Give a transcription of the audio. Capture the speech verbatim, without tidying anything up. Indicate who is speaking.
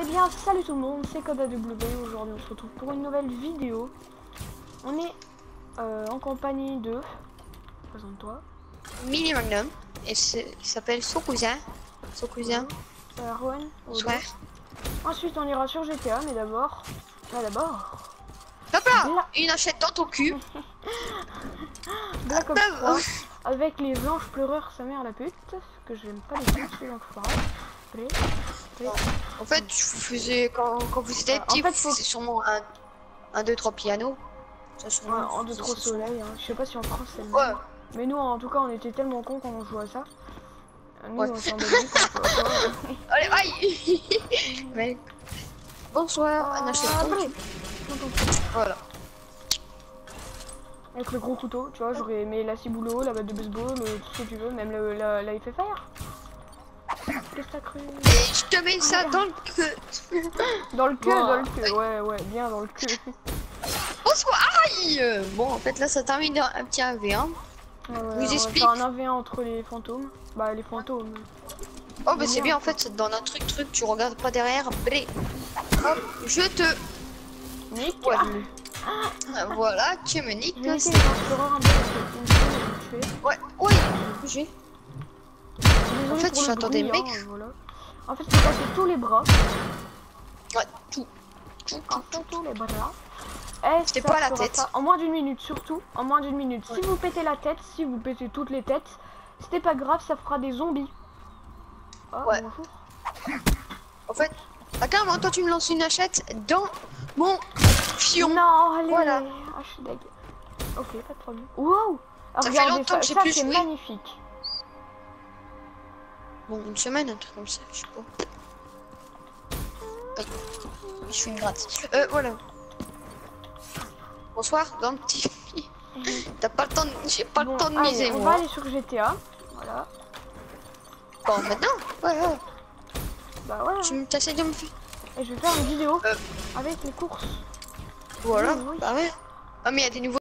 Speaker 1: Eh bien, salut tout le monde, c'est Code A W. Aujourd'hui, on se retrouve pour une nouvelle vidéo. On est euh, en compagnie de... Présente-toi.
Speaker 2: Mini Magnum. Et il s'appelle son cousin. Son cousin.
Speaker 1: Euh, Rowan.
Speaker 2: Bonsoir.
Speaker 1: Ensuite, on ira sur G T A, mais d'abord... Ah, d'abord...
Speaker 2: Hop là
Speaker 1: Bla...
Speaker 2: Une achète dans ton cul.
Speaker 1: Black Ops trois. Avec les anges pleureurs, sa mère la pute. Que j'aime pas les putes, c'est donc pas grave.
Speaker 2: En fait, je faisais quand, quand vous étiez
Speaker 1: euh,
Speaker 2: petit,
Speaker 1: en fait,
Speaker 2: vous
Speaker 1: faut...
Speaker 2: faisiez sûrement un, un, deux, trois pianos. Ça,
Speaker 1: ouais, en deux, trois soleils. Hein. Je sais pas si en France c'est le même.
Speaker 2: Ouais.
Speaker 1: Mais nous, en tout cas, on était tellement cons quand on jouait à ça. Nous,
Speaker 2: Ouais.
Speaker 1: on s'en donnait quand on jouait à ça.
Speaker 2: Allez, aïe. Mais... Bonsoir, un achète
Speaker 1: Ah,
Speaker 2: dans
Speaker 1: bref.
Speaker 2: Voilà.
Speaker 1: Avec le gros couteau, tu vois, j'aurais aimé la ciboulot, la batte de baseball, euh, tout ce que tu veux, même le, la, la F F R. Qu'est-ce que t'as cru?
Speaker 2: Et je te mets ça dans le queue.
Speaker 1: Dans le queue,
Speaker 2: Wow.
Speaker 1: dans le queue, ouais, ouais, bien dans le queue.
Speaker 2: Bonsoir, aïe. Bon, en fait, là, ça termine un petit un v un.
Speaker 1: Ouais, ouais,
Speaker 2: vous
Speaker 1: on
Speaker 2: explique.
Speaker 1: va faire un un v un entre les fantômes. Bah, les fantômes.
Speaker 2: Oh, bah c'est bien, en fait, c'est dans un truc, truc, tu regardes pas derrière. Bré. Hop, je te...
Speaker 1: Nick.
Speaker 2: Ah. Voilà, tu me niques.
Speaker 1: Je vais essayer de un peu parce que une
Speaker 2: Ouais, ouais, j'ai. En fait, je j'attends des mecs.
Speaker 1: Hein, voilà. En fait, je peux passer tous les bras.
Speaker 2: Ouais, tout. Tout, tout,
Speaker 1: En
Speaker 2: tout.
Speaker 1: tous les bras.
Speaker 2: C'était pas la tête.
Speaker 1: Pas... En moins d'une minute, surtout. En moins d'une minute.
Speaker 2: Ouais.
Speaker 1: Si vous pétez la tête, si vous pétez toutes les têtes, c'était pas grave, ça fera des zombies. Oh,
Speaker 2: ouais.
Speaker 1: Bonjour.
Speaker 2: En fait, à carrément, toi, tu me lances une hachette dans mon fion.
Speaker 1: Non, allez.
Speaker 2: Voilà.
Speaker 1: Ah, je suis deg. Ok, pas de problème. Wow.
Speaker 2: Ça
Speaker 1: Regardez
Speaker 2: fait longtemps
Speaker 1: ça,
Speaker 2: que j'ai
Speaker 1: ça
Speaker 2: plus
Speaker 1: c'est
Speaker 2: joué.
Speaker 1: magnifique.
Speaker 2: Bon, une semaine, un truc comme ça, je sais pas. Aïe. Je suis une gratte. Euh, voilà. Bonsoir, dans le petit. T'as pas le temps de... J'ai pas
Speaker 1: Bon,
Speaker 2: le temps de
Speaker 1: allez,
Speaker 2: miser,
Speaker 1: on
Speaker 2: moi.
Speaker 1: va aller sur G T A. Voilà.
Speaker 2: Bon, maintenant. Ouais, ouais.
Speaker 1: Bah ouais.
Speaker 2: Tu t'essayes de me faire.
Speaker 1: Et je vais faire une vidéo
Speaker 2: Euh.
Speaker 1: avec les courses.
Speaker 2: Voilà,
Speaker 1: Oui, oui.
Speaker 2: bah ouais. Ah, mais il y a des nouveaux.